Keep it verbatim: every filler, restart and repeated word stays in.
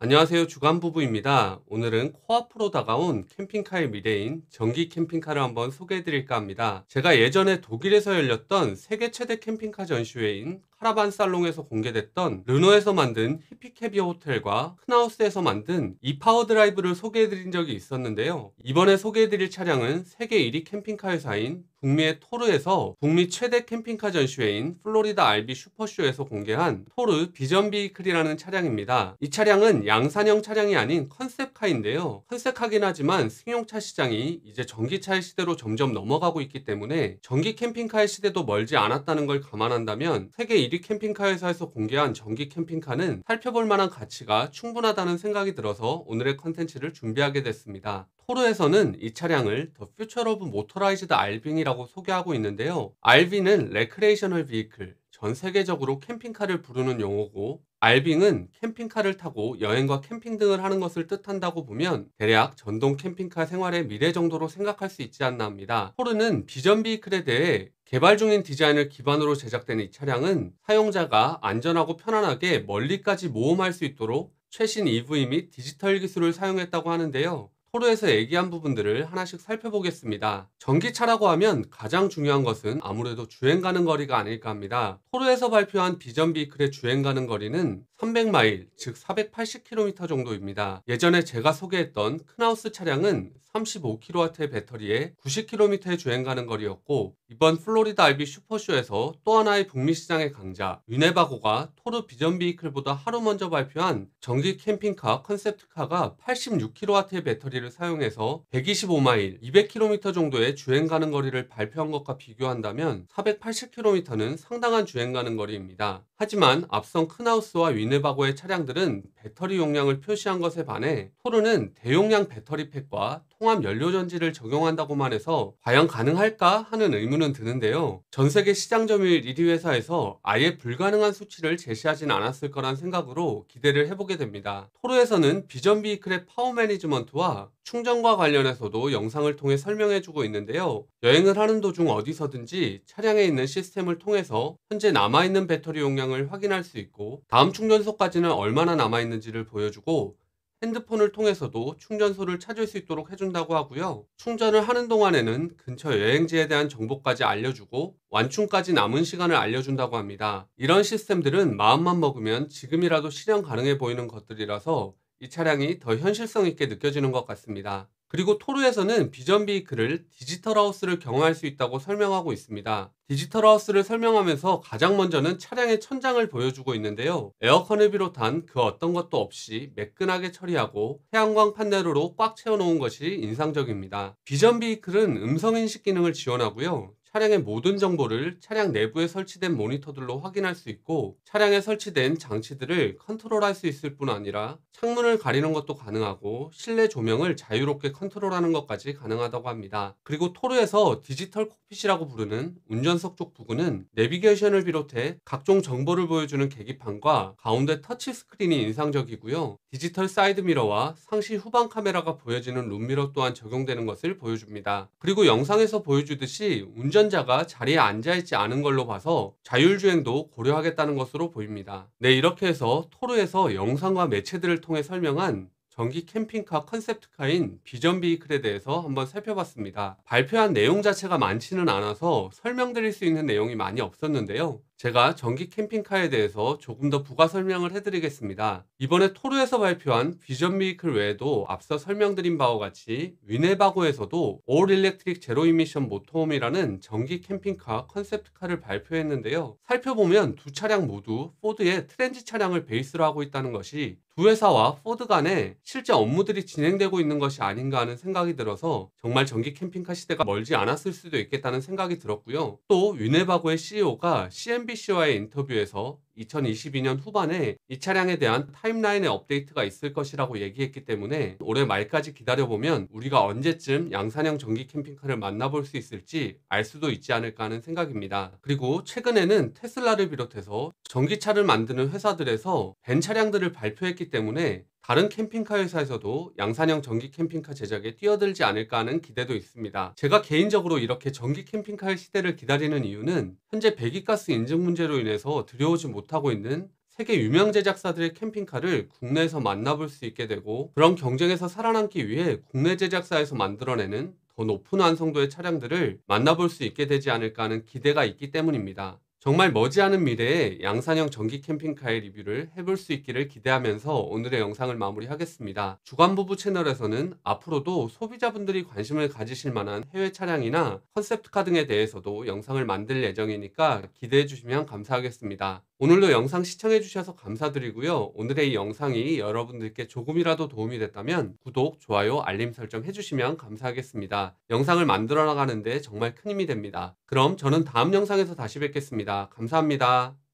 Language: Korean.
안녕하세요. 주간부부입니다. 오늘은 코앞으로 다가온 캠핑카의 미래인 전기 캠핑카를 한번 소개해 드릴까 합니다. 제가 예전에 독일에서 열렸던 세계 최대 캠핑카 전시회인 카라반 살롱에서 공개됐던 르노에서 만든 히피캐비어 호텔과 크나우스에서 만든 이파워 드라이브를 소개해 드린 적이 있었는데요. 이번에 소개해 드릴 차량은 세계 일 위 캠핑카 회사인 북미의 토르에서 북미 최대 캠핑카 전시회인 플로리다 알비 슈퍼쇼에서 공개한 토르 비전 비이클이라는 차량입니다. 이 차량은 양산형 차량이 아닌 컨셉카인데요. 컨셉카긴 하지만 승용차 시장이 이제 전기차의 시대로 점점 넘어가고 있기 때문에 전기 캠핑카의 시대도 멀지 않았다는 걸 감안한다면 세계 일 위 캠핑카 회사에서 공개한 전기 캠핑카는 살펴볼 만한 가치가 충분하다는 생각이 들어서 오늘의 컨텐츠를 준비하게 됐습니다. 토르에서는 이 차량을 The Future of Motorized 알빙이라고 소개하고 있는데요. 알빙은 레크레이셔널 비이클, 전 세계적으로 캠핑카를 부르는 용어고, 알빙은 캠핑카를 타고 여행과 캠핑 등을 하는 것을 뜻한다고 보면 대략 전동 캠핑카 생활의 미래 정도로 생각할 수 있지 않나 합니다. 토르는 비전 비이클에 대해 개발 중인 디자인을 기반으로 제작된 이 차량은 사용자가 안전하고 편안하게 멀리까지 모험할 수 있도록 최신 이브이 및 디지털 기술을 사용했다고 하는데요. 토르에서 얘기한 부분들을 하나씩 살펴보겠습니다. 전기차라고 하면 가장 중요한 것은 아무래도 주행 가는 거리가 아닐까 합니다. 토르에서 발표한 비전 비이클의 주행 가는 거리는 삼백 마일, 즉 사백팔십 킬로미터 정도입니다. 예전에 제가 소개했던 크나우스 차량은 삼십오 킬로와트의 배터리에 구십 킬로미터의 주행 가는 거리였고, 이번 플로리다 알비 슈퍼쇼에서 또 하나의 북미 시장의 강자 위네바고가 토르 비전 비이클보다 하루 먼저 발표한 전기 캠핑카 컨셉트카가 팔십육 킬로와트의 배터리를 사용해서 백이십오 마일, 이백 킬로미터 정도의 주행 가는 거리를 발표한 것과 비교한다면 사백팔십 킬로미터는 상당한 주행 가는 거리입니다. 하지만 앞선 크나우스와 위네바고의 차량들은 배터리 용량을 표시한 것에 반해 토르는 대용량 배터리 팩과 통합 연료 전지를 적용한다고만 해서 과연 가능할까 하는 의문은 드는데요. 전 세계 시장 점유율 일 위 회사에서 아예 불가능한 수치를 제시하진 않았을 거란 생각으로 기대를 해보게 됩니다. 토르에서는 비전 비이클의 파워 매니지먼트와 충전과 관련해서도 영상을 통해 설명해주고 있는데요. 여행을 하는 도중 어디서든지 차량에 있는 시스템을 통해서 현재 남아있는 배터리 용량을 확인할 수 있고, 다음 충전소까지는 얼마나 남아있는지를 보여주고, 핸드폰을 통해서도 충전소를 찾을 수 있도록 해준다고 하고요. 충전을 하는 동안에는 근처 여행지에 대한 정보까지 알려주고 완충까지 남은 시간을 알려준다고 합니다. 이런 시스템들은 마음만 먹으면 지금이라도 실현 가능해 보이는 것들이라서 이 차량이 더 현실성 있게 느껴지는 것 같습니다. 그리고 토르에서는 비전 비이클을 디지털 하우스를 경험할 수 있다고 설명하고 있습니다. 디지털 하우스를 설명하면서 가장 먼저는 차량의 천장을 보여주고 있는데요. 에어컨을 비롯한 그 어떤 것도 없이 매끈하게 처리하고 태양광 판넬로 꽉 채워놓은 것이 인상적입니다. 비전 비이클은 음성인식 기능을 지원하고요. 차량의 모든 정보를 차량 내부에 설치된 모니터들로 확인할 수 있고, 차량에 설치된 장치들을 컨트롤할 수 있을 뿐 아니라 창문을 가리는 것도 가능하고 실내 조명을 자유롭게 컨트롤하는 것까지 가능하다고 합니다. 그리고 토르에서 디지털 콕핏이라고 부르는 운전석 쪽 부분은 내비게이션을 비롯해 각종 정보를 보여주는 계기판과 가운데 터치 스크린이 인상적이고요. 디지털 사이드 미러와 상시 후방 카메라가 보여지는 룸미러 또한 적용되는 것을 보여줍니다. 그리고 영상에서 보여주듯이 운전자가 자리에 앉아있지 않은 걸로 봐서 자율주행도 고려하겠다는 것으로 보입니다. 네, 이렇게 해서 토르에서 영상과 매체들을 통해 설명한 전기 캠핑카 컨셉트카인 비전 비이클에 대해서 한번 살펴봤습니다. 발표한 내용 자체가 많지는 않아서 설명드릴 수 있는 내용이 많이 없었는데요. 제가 전기 캠핑카에 대해서 조금 더 부가 설명을 해드리겠습니다. 이번에 토르에서 발표한 비전 비이클 외에도 앞서 설명드린 바와 같이 위네바고에서도 올 일렉트릭 제로 이미션 모터홈이라는 전기 캠핑카 컨셉트카를 발표했는데요. 살펴보면 두 차량 모두 포드의 트렌지 차량을 베이스로 하고 있다는 것이 두 회사와 포드 간에 실제 업무들이 진행되고 있는 것이 아닌가 하는 생각이 들어서 정말 전기 캠핑카 시대가 멀지 않았을 수도 있겠다는 생각이 들었고요. 또 위네바고의 씨이오가 씨엔비씨와의 인터뷰에서 이천이십이 년 후반에 이 차량에 대한 타임라인의 업데이트가 있을 것이라고 얘기했기 때문에 올해 말까지 기다려보면 우리가 언제쯤 양산형 전기 캠핑카를 만나볼 수 있을지 알 수도 있지 않을까 하는 생각입니다. 그리고 최근에는 테슬라를 비롯해서 전기차를 만드는 회사들에서 벤 차량들을 발표했기 때문에 다른 캠핑카 회사에서도 양산형 전기 캠핑카 제작에 뛰어들지 않을까 하는 기대도 있습니다. 제가 개인적으로 이렇게 전기 캠핑카의 시대를 기다리는 이유는 현재 배기가스 인증 문제로 인해서 들여오지 못하고 있는 세계 유명 제작사들의 캠핑카를 국내에서 만나볼 수 있게 되고, 그런 경쟁에서 살아남기 위해 국내 제작사에서 만들어내는 더 높은 완성도의 차량들을 만나볼 수 있게 되지 않을까 하는 기대가 있기 때문입니다. 정말 머지않은 미래에 양산형 전기 캠핑카의 리뷰를 해볼 수 있기를 기대하면서 오늘의 영상을 마무리하겠습니다. 주간부부 채널에서는 앞으로도 소비자분들이 관심을 가지실 만한 해외 차량이나 컨셉트카 등에 대해서도 영상을 만들 예정이니까 기대해 주시면 감사하겠습니다. 오늘도 영상 시청해 주셔서 감사드리고요. 오늘의 이 영상이 여러분들께 조금이라도 도움이 됐다면 구독, 좋아요, 알림 설정 해주시면 감사하겠습니다. 영상을 만들어 나가는데 정말 큰 힘이 됩니다. 그럼 저는 다음 영상에서 다시 뵙겠습니다. 감사합니다.